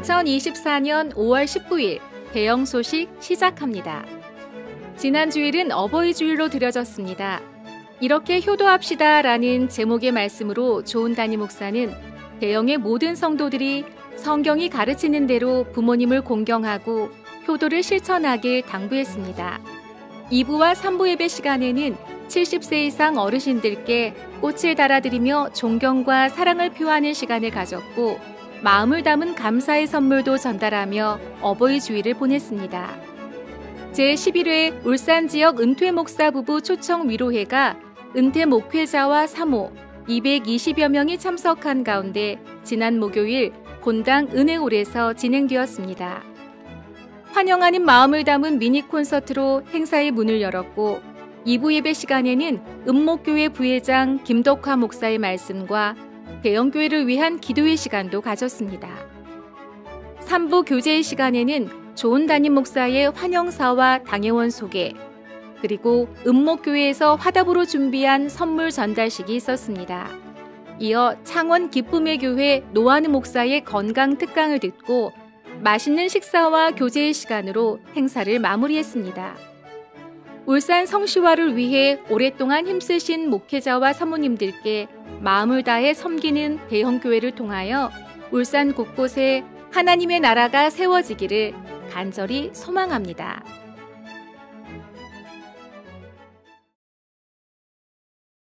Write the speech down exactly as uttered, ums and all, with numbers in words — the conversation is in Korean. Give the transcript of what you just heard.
이천이십사 년 오월 십구일 대영 소식 시작합니다. 지난 주일은 어버이 주일로 드려졌습니다. 이렇게 효도합시다 라는 제목의 말씀으로 조은 담임 목사는 대영의 모든 성도들이 성경이 가르치는 대로 부모님을 공경하고 효도를 실천하길 당부했습니다. 이 부와 삼 부 예배 시간에는 칠십 세 이상 어르신들께 꽃을 달아드리며 존경과 사랑을 표하는 시간을 가졌고 마음을 담은 감사의 선물도 전달하며 어버이 주일을 보냈습니다. 제십일 회 울산 지역 은퇴 목사 부부 초청 위로회가 은퇴 목회자와 사모 이백이십여 명이 참석한 가운데 지난 목요일 본당 은혜홀에서 진행되었습니다. 환영하는 마음을 담은 미니 콘서트로 행사의 문을 열었고 이 부 예배 시간에는 은목교회 부회장 김덕화 목사의 말씀과 대영교회를 위한 기도의 시간도 가졌습니다. 삼 부 교제의 시간에는 조은 담임 목사의 환영사와 당회원 소개, 그리고 은목교회에서 화답으로 준비한 선물 전달식이 있었습니다. 이어 창원 기쁨의 교회 노하느 목사의 건강 특강을 듣고 맛있는 식사와 교제의 시간으로 행사를 마무리했습니다. 울산 성시화를 위해 오랫동안 힘쓰신 목회자와 사모님들께 마음을 다해 섬기는 대형교회를 통하여 울산 곳곳에 하나님의 나라가 세워지기를 간절히 소망합니다.